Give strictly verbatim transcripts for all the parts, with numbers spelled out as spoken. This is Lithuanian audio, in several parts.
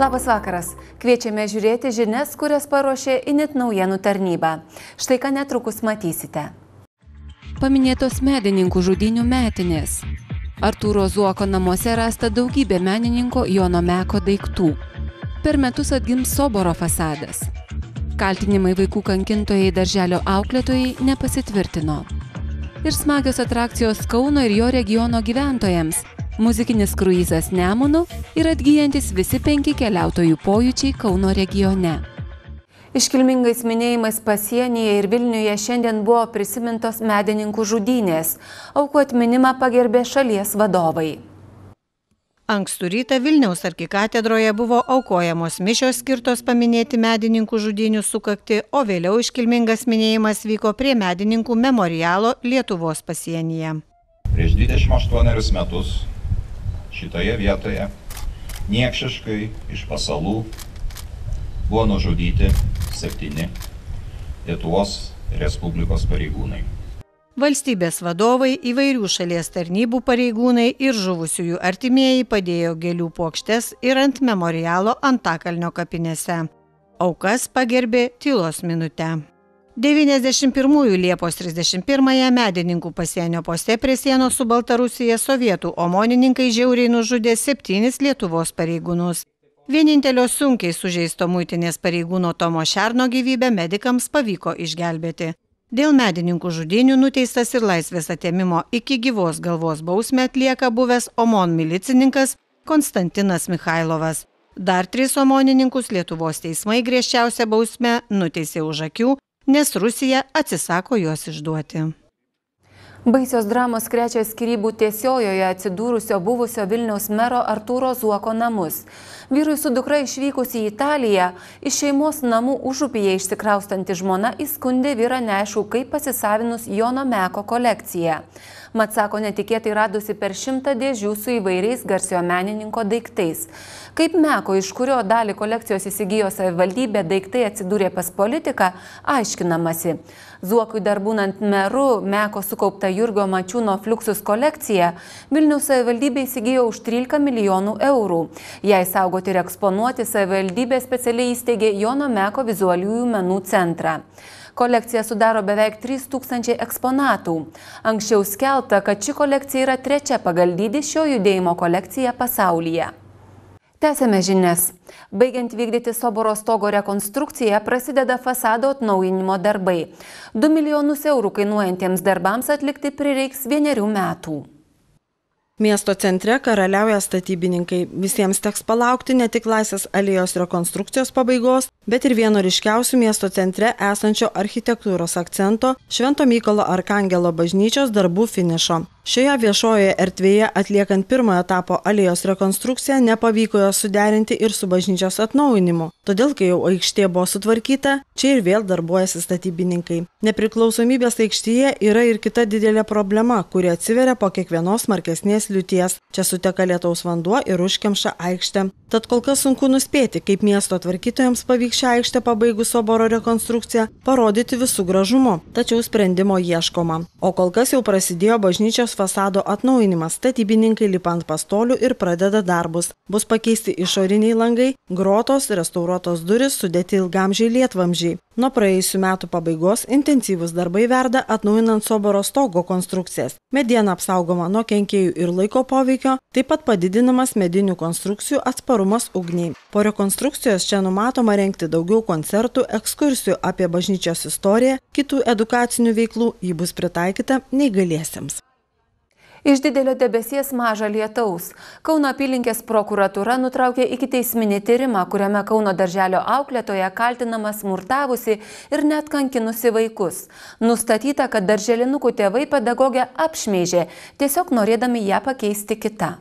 Labas vakaras. Kviečiame žiūrėti žinias, kurias paruošė Init naujienų tarnyba. Štai ką netrukus matysite. Paminėtos medininkų žudynių metinės. Artūro Zuoko namuose rasta daugybė menininko Jono Meko daiktų. Per metus atgims soboro fasadas. Kaltinimai vaikų kankintojai darželio auklėtojai nepasitvirtino. Ir smagios atrakcijos Kauno ir jo regiono gyventojams. Muzikinis kruizas Nemunu ir atgyjantis visi penki keliautojų pojūčiai Kauno regione. Iškilmingais minėjimais pasienyje ir Vilniuje šiandien buvo prisimintos medininkų žudynės. Aukų atminimą pagerbė šalies vadovai. Ankstų rytą Vilniaus arkikatedroje buvo aukojamos mišios skirtos paminėti medininkų žudynių sukaktį, o vėliau iškilmingas minėjimas vyko prie medininkų memorialo Lietuvos pasienyje. Prieš dvidešimt aštuonerius metus šitoje vietoje niekšiškai iš Pasalų buvo nužudyti septyni Lietuvos Respublikos pareigūnai. Valstybės vadovai, įvairių šalies tarnybų pareigūnai ir žuvusiųjų artimieji padėjo gėlių puokštes ir ant memorialo Antakalnio kapinėse. Aukas pagerbė tylos minute. devyniasdešimt pirmųjų Liepos trisdešimt pirmąją medininkų pasienio poste prie sienos su Baltarusija sovietų omonininkai žiauriai nužudė septynis Lietuvos pareigūnus. Vienintelio sunkiai sužeisto muitinės pareigūno Tomo Šerno gyvybę medikams pavyko išgelbėti. Dėl medininkų žudynių nuteistas ir laisvės atėmimo iki gyvos galvos bausmę atlieka buvęs OMON milicininkas Konstantinas Michailovas. Dar tris omonininkus Lietuvos teismai griežčiausią bausmę nuteisė už akių, nes Rusija atsisako juos išduoti. Baisios dramos krečia skyrybų tiesiojoje atsidūrusio buvusio Vilniaus mero Artūro Zuoko namus. Vyrui su dukra išvykus į Italiją, iš šeimos namų užupyje išsikraustanti žmona įskundė vyrą neaišku, kaip pasisavinus Jono Meko kolekciją. Mat, sako, netikėtai radusi per šimtą dėžių su įvairiais garsiojo menininko daiktais. Kaip Meko, iš kurio dalį kolekcijos įsigijo savivaldybė, daiktai atsidūrė pas politiką, aiškinamasi. Zuokui dar būnant meru, Meko sukaupta Jurgio Mačiūno Fluxus kolekcija Vilniaus savivaldybė įsigijo už trylika milijonų eurų. Jai saugoti ir eksponuoti savivaldybė specialiai įsteigė Jono Meko vizualiųjų menų centrą. Kolekcija sudaro beveik trys tūkstančiai eksponatų. Anksčiau skelbta, kad ši kolekcija yra trečia pagal dydį šio judėjimo kolekcija pasaulyje. Tęsiame žinias. Baigiant vykdyti soboro stogo rekonstrukciją, prasideda fasado atnaujinimo darbai. du milijonus eurų kainuojantiems darbams atlikti prireiks vienerių metų. Miesto centre karaliauja statybininkai. Visiems teks palaukti ne tik Laisvės alėjos rekonstrukcijos pabaigos, bet ir vieno ryškiausių miesto centre esančio architektūros akcento Švento Mykolo Arkangelo bažnyčios darbų finišo. Šioje viešojoje erdvėje atliekant pirmojo etapo alėjos rekonstrukciją nepavyko jos suderinti ir su bažnyčios atnaujinimu. Todėl, kai jau aikštė buvo sutvarkyta, čia ir vėl darbuojasi statybininkai. Nepriklausomybės aikštėje yra ir kita didelė problema, kuri atsiveria po kiekvienos smarkesnės liūties. Čia suteka lietaus vanduo ir užkemša aikštę. Tad kol kas sunku nuspėti, kaip miesto tvarkytojams pavyks šią aikštę pabaigus soboro rekonstrukciją parodyti visų gražumu, tačiau sprendimo ieškoma. O kol kas jau prasidėjo bažnyčios fasado atnaujinimas, statybininkai lipa ant pastolių ir pradeda darbus. Bus pakeisti išoriniai langai, grotos, restauruotos duris, sudėti ilgamžiai lietvamžiai. Nuo praėjusių metų pabaigos intensyvūs darbai verda atnaujinant soboro stogo konstrukcijas. Mediena apsaugoma nuo kenkėjų ir laiko poveikio, taip pat padidinamas medinių konstrukcijų atsparumas ugniai. Po rekonstrukcijos čia numatoma rengti daugiau koncertų, ekskursijų apie bažnyčios istoriją, kitų edukacinių veiklų, ji bus pritaikyta neįgaliesiems. Iš didelio debesies maža lietaus. Kauno apylinkės prokuratūra nutraukė ikiteisminį tyrimą, kuriame Kauno darželio auklėtoja kaltinama smurtavusi ir net kankinusi vaikus. Nustatyta, kad darželinukų tėvai pedagogę apšmeižė, tiesiog norėdami ją pakeisti kitą.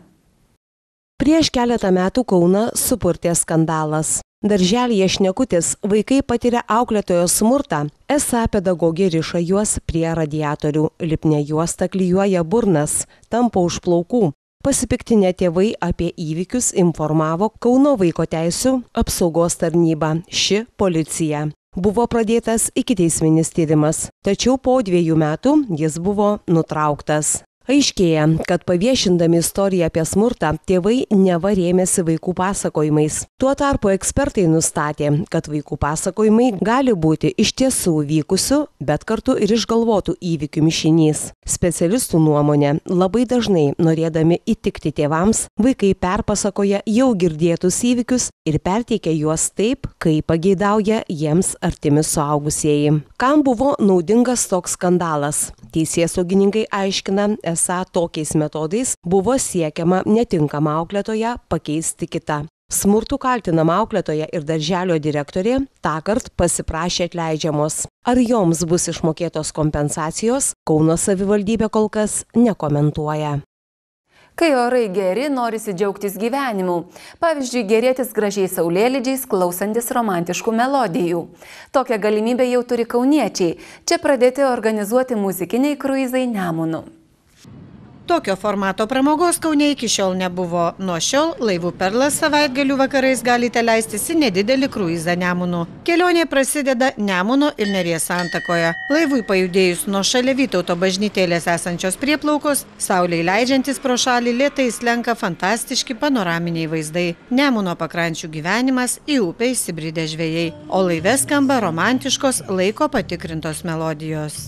Prieš keletą metų Kauną supurtė skandalas. Darželyje Šnekutis vaikai patiria auklėtojos smurtą, esą pedagogė riša juos prie radiatorių, lipnia juosta klijuoja burnas, tampo už plaukų. Pasipiktinę tėvai apie įvykius informavo Kauno vaiko teisių apsaugos tarnybą, ši policija. Buvo pradėtas ikiteisminis tyrimas, tačiau po dviejų metų jis buvo nutrauktas. Aiškėja, kad paviešindami istoriją apie smurtą, tėvai neva rėmėsi vaikų pasakojimais. Tuo tarpu ekspertai nustatė, kad vaikų pasakojimai gali būti iš tiesų vykusių, bet kartu ir išgalvotų įvykių mišinys. Specialistų nuomonė, labai dažnai, norėdami įtikti tėvams, vaikai perpasakoja jau girdėtus įvykius ir perteikia juos taip, kaip pageidauja jiems artimi suaugusieji. Kam buvo naudingas toks skandalas? Teisėsaugininkai aiškina, esą tokiais metodais buvo siekiama netinkamą auklėtoją pakeisti kitą. Smurtų kaltinama auklėtoja ir darželio direktorė tąkart pasiprašė atleidžiamos. Ar joms bus išmokėtos kompensacijos, Kauno savivaldybė kol kas nekomentuoja. Kai orai geri, norisi džiaugtis gyvenimu. Pavyzdžiui, gerėtis gražiais saulėlydžiais, klausantis romantiškų melodijų. Tokią galimybę jau turi kauniečiai. Čia pradėti organizuoti muzikiniai kruizai Nemunu. Tokio formato pramogos Kaune iki šiol nebuvo. Nuo šiol laivų Perlas savaitgalių vakarais galite leistis į nedidelį kruizą Nemunu. Kelionė prasideda Nemuno ir Neries santakoje. Laivui pajudėjus nuo šalia Vytauto bažnytėlės esančios prieplaukos, saulei leidžiantis pro šalį lėtai slenka fantastiški panoraminiai vaizdai. Nemuno pakrančių gyvenimas, į upę įsibridę žvejai. O laive skamba romantiškos, laiko patikrintos melodijos.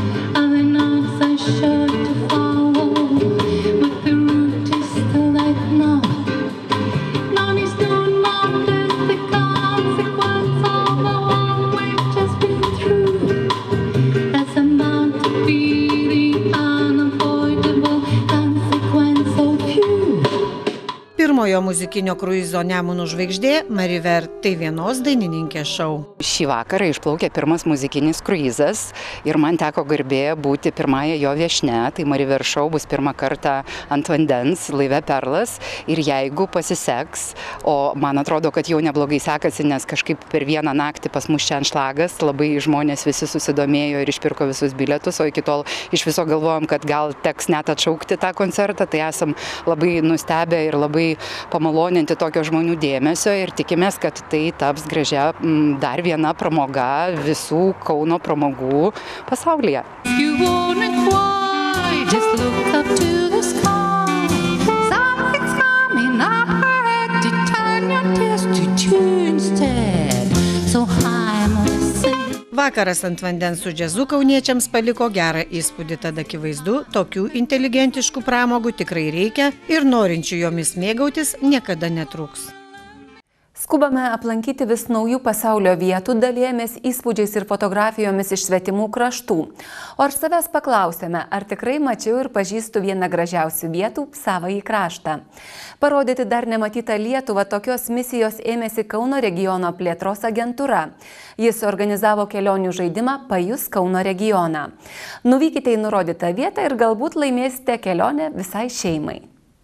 Pirmojo muzikinio kruizo Nemunų žvaigždė Mariver, tai vienos dainininkės šou. Šį vakarą išplaukė pirmas muzikinis kruizas ir man teko garbė būti pirmąją jo viešne. Tai Mariver šou bus pirmą kartą ant vandens laive Perlas ir jeigu pasiseks, o man atrodo, kad jau neblogai sekasi, nes kažkaip per vieną naktį pas mus čia anšlagas, labai žmonės visi susidomėjo ir išpirko visus bilietus, o iki tol iš viso galvojom, kad gal teks net atšaukti tą koncertą, tai esam labai nustebę ir labai pamaloninti tokio žmonių dėmesio ir tikimės, kad tai taps gražia m, dar viena pramoga visų Kauno pramogų pasaulyje. Vakaras ant vandens su džiazu kauniečiams paliko gerą įspūdį, tada akivaizdu, tokių inteligentiškų pramogų tikrai reikia ir norinčių jomis mėgautis niekada netrūks. Skubame aplankyti vis naujų pasaulio vietų, dalijamės įspūdžiais ir fotografijomis iš svetimų kraštų. O ar savęs paklausėme, ar tikrai mačiau ir pažįstu vieną gražiausių vietų – savąjį kraštą. Parodyti dar nematytą Lietuvą tokios misijos ėmėsi Kauno regiono plėtros agentūra. Jis organizavo kelionių žaidimą Pajus Kauno regioną. Nuvykite į nurodytą vietą ir galbūt laimėsite kelionę visai šeimai.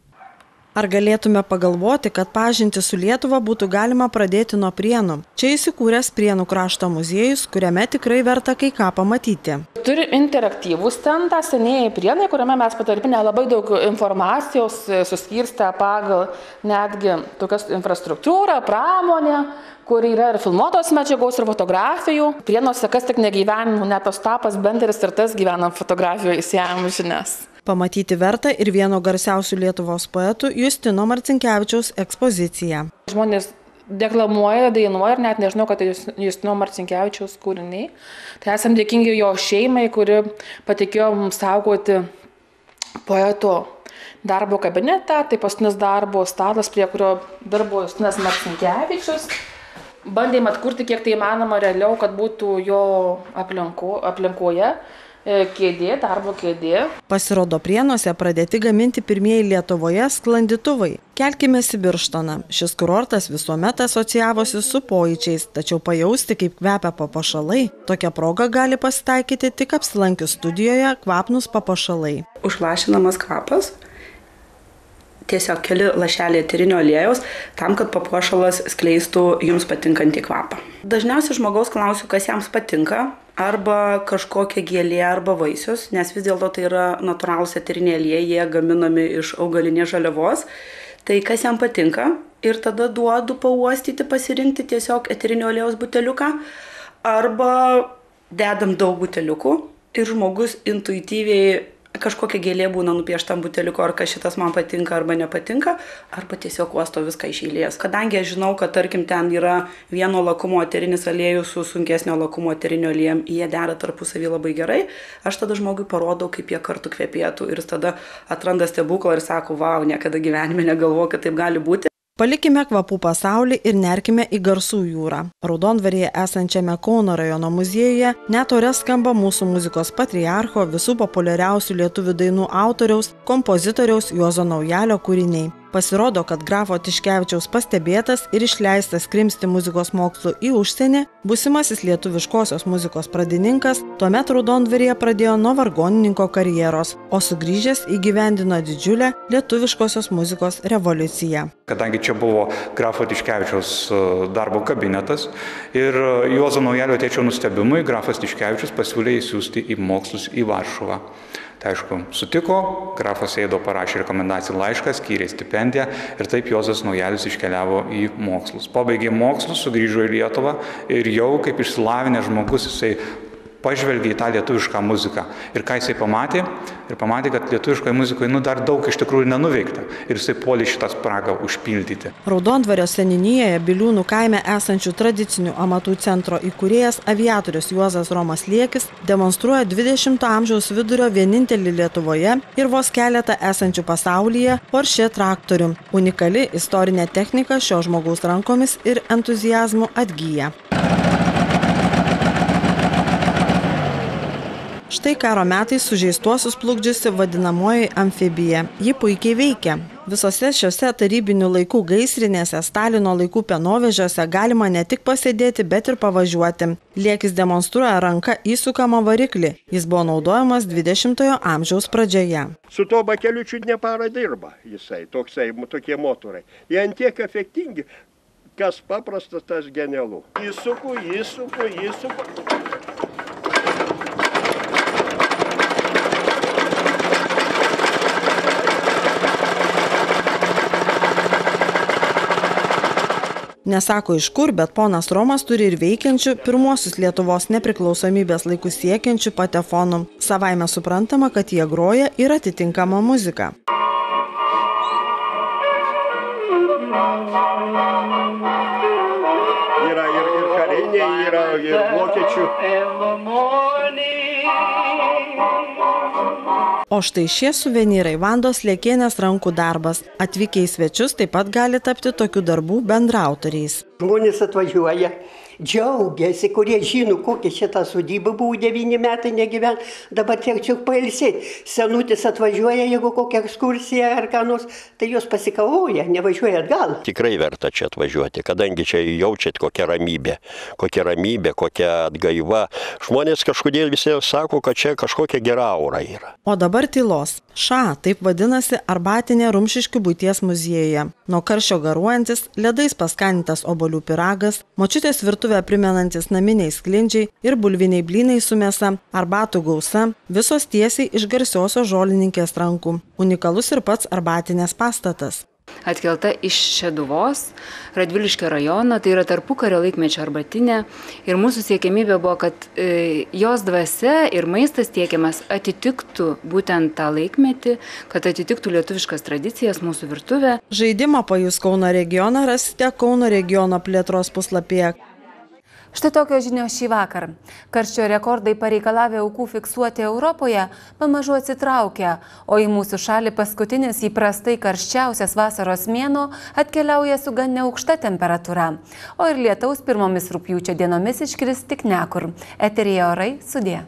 Ar galėtume pagalvoti, kad pažinti su Lietuva būtų galima pradėti nuo Prienų? Čia įsikūręs Prienų krašto muziejus, kuriame tikrai verta kai ką pamatyti. Turi interaktyvų stendą senieji Prienai, kuriame mes patalpinę labai daug informacijos, suskirstę pagal netgi tokias infrastruktūrą, pramonę, kur yra ir filmuotos medžiagos ir fotografijų. Prienuose kas tik negyvenimų, net Ostapas Benderis ir tas gyvenam fotografijoje įsiamžinęs. Pamatyti verta ir vieno garsiausių Lietuvos poetų Justino Marcinkevičiaus ekspoziciją. Žmonės deklamuoja, dainuoja ir net nežinau, kad tai Justino Marcinkevičiaus kūriniai. Tai esam dėkingi jo šeimai, kuri patikėjo mums saugoti poeto darbo kabinetą, tai paskutinis darbo stalas, prie kurio darbo Justinas Marcinkevičius. Bandėm atkurti kiek tai įmanoma realiau, kad būtų jo aplinko, aplinkoje. Kėdė, darbo kėdė. Pasirodo, Prienuose pradėti gaminti pirmieji Lietuvoje sklandytuvai. Kelkimės į Birštoną. Šis kurortas visuomet asocijavosi su pojūčiais, tačiau pajausti, kaip kvepia papuošalai, tokia proga gali pasitaikyti tik apsilankius studijoje Kvapnūs papuošalai. Užlašinamas kvapas, tiesiog keli lašeliai eterinio aliejaus, tam, kad papuošalas skleistų jums patinkantį kvapą. Dažniausiai žmogaus klausiu, kas jiems patinka, arba kažkokia gėlė arba vaisius, nes vis dėlto tai yra natūralūs eteriniai aliejai, jie gaminami iš augalinės žaliavos. Tai kas jam patinka ir tada duodu pauostyti, pasirinkti tiesiog eterinio aliejaus buteliuką, arba dedam daug buteliukų ir žmogus intuityviai kažkokia gėlė būna nupiešta ant buteliuko, ar kas šitas man patinka arba nepatinka, arba tiesiog uosto viską iš eilės. Kadangi aš žinau, kad tarkim ten yra vieno lakumo eterinis aliejus su sunkesnio lakumo eteriniu aliejum, jie dera tarpusavį labai gerai, aš tada žmogui parodau, kaip jie kartu kvepėtų ir jis tada atranda stebuklą ir sako, vau, niekada gyvenime negalvoju, kad taip gali būti. Palikime kvapų pasaulį ir nerkime į Garsų jūrą. Raudondvaryje esančiame Kauno rajono muziejuje net ore skamba mūsų muzikos patriarcho, visų populiariausių lietuvių dainų autoriaus, kompozitoriaus Juozo Naujalio kūriniai. Pasirodo, kad grafo Tiškevičiaus pastebėtas ir išleistas krimsti muzikos mokslų į užsienį, būsimasis lietuviškosios muzikos pradininkas tuomet Raudondvaryje pradėjo nuo vargonininko karjeros, o sugrįžęs įgyvendino didžiulę lietuviškosios muzikos revoliuciją. Kadangi čia buvo grafo Tiškevičiaus darbo kabinetas ir Juozo Naujalio tėčio nustebimui grafas Tiškevičius pasiūlė įsiųsti į mokslus į Varšuvą. Tai aišku, sutiko, grafas Eido parašė rekomendacijų laišką, skyrė stipendiją ir taip Juozas Naujalis iškeliavo į mokslus. Pabaigė mokslus, sugrįžo į Lietuvą ir jau kaip išsilavinęs žmogus jisai pažvelgė į tą lietuvišką muziką. Ir ką jisai pamatė? Ir pamatė, kad lietuviškoje muzikoje nu, dar daug iš tikrųjų nenuveikta. Ir jisai puolė šitą spragą užpildyti. Raudondvario seniūnijoje Biliūnų kaime esančių tradicinių amatų centro įkūrėjas aviatorius Juozas Romas Liekis demonstruoja dvidešimto amžiaus vidurio vienintelį Lietuvoje ir vos keletą esančių pasaulyje Porsche traktorių. Unikali istorinė technika šio žmogaus rankomis ir entuziazmu atgyja. Štai karo metais sužeistuosius plukdžiusi vadinamoji amfibija. Ji puikiai veikia. Visose šiuose tarybinių laikų gaisrinėse, Stalino laikų penovežiuose galima ne tik pasėdėti, bet ir pavažiuoti. Liekis demonstruoja ranka įsukamą variklį. Jis buvo naudojamas dvidešimtojo amžiaus pradžioje. Su to bakeliu čiut ne parą dirba jisai, toksai, tokie motorai. Jie antiek efektingi, kas paprastas, tas genialu. Įsuku, įsuku, įsuku. Nesako iš kur, bet ponas Romas turi ir veikiančių pirmuosius Lietuvos nepriklausomybės laikus siekiančių patefonų. Savaime suprantama, kad jie groja ir atitinkama muzika. Yra ir, ir kariniai, yra ir vokiečių. O štai šie suvenyrai Vandos Liekienės rankų darbas. Atvykę į svečius taip pat gali tapti tokių darbų bendraautoriais. Žmonės atvažiuoja, džiaugiasi, kurie žino, kokia šita sodyba buvo devyni metai negyven, dabar tiek čia pailsėti. Senutis atvažiuoja, jeigu kokia ekskursija ar ką nors, tai jos pasikavoja, nevažiuoja atgal. Tikrai verta čia atvažiuoti, kadangi čia jaučiat kokia ramybė, kokia ramybė, kokia atgaiva. Žmonės kažkodėl visi sako, kad čia kažkokia gera aura yra. O dabar tylos. Ša, taip vadinasi arbatinė Rumšiškių buities muziejuje. Nuo karščio garuojantis, ledais paskanintas obuolių pyragas, močiutės virtuvę primenantis naminiai sklindžiai ir bulviniai blynai su mėsa, arbatų gausa, visos tiesiai iš garsiosios žolininkės rankų. Unikalus ir pats arbatinės pastatas. Atkelta iš Šeduvos, Radviliškio rajono, tai yra tarpukario laikmečio arbatinė. Ir mūsų siekiamybė buvo, kad e, jos dvasia ir maistas tiekiamas atitiktų būtent tą laikmetį, kad atitiktų lietuviškas tradicijas mūsų virtuvę. Žaidimą pajus Kauno regioną rasite Kauno regiono plėtros puslapyje. Štai tokios žinios šį vakar. Karščio rekordai pareikalavę aukų fiksuoti Europoje pamažu atsitraukia, o į mūsų šalį paskutinis įprastai karščiausias vasaros mėnuo atkeliauja su gan neaukšta temperatūra. O ir lietaus pirmomis rugpjūčio dienomis iškris tik nekur. Eteryje orai, sudie.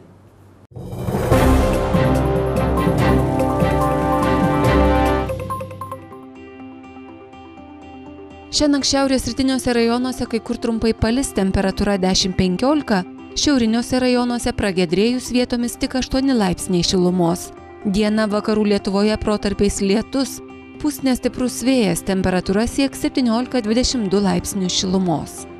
Šiandien šiaurės rytiniuose rajonuose kai kur trumpai palis, temperatūra dešimt penkiolika, šiauriniuose rajonuose pragiedrėjus vietomis tik aštuoni laipsniai šilumos. Dieną vakarų Lietuvoje protarpiais lietus, pūs nestiprus vėjas, temperatūra sieks septyniolika dvidešimt du laipsnius šilumos.